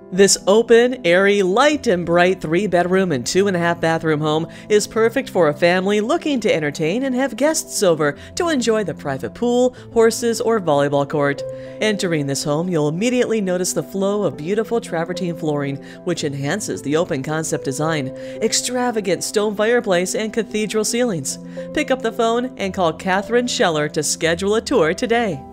This open, airy, light and bright 3-bedroom and 2.5-bathroom home is perfect for a family looking to entertain and have guests over to enjoy the private pool, horses, or volleyball court. Entering this home, you'll immediately notice the flow of beautiful travertine flooring, which enhances the open concept design, extravagant stone fireplace, and cathedral ceilings. Pick up the phone and call Kathryn Scheller to schedule a tour today.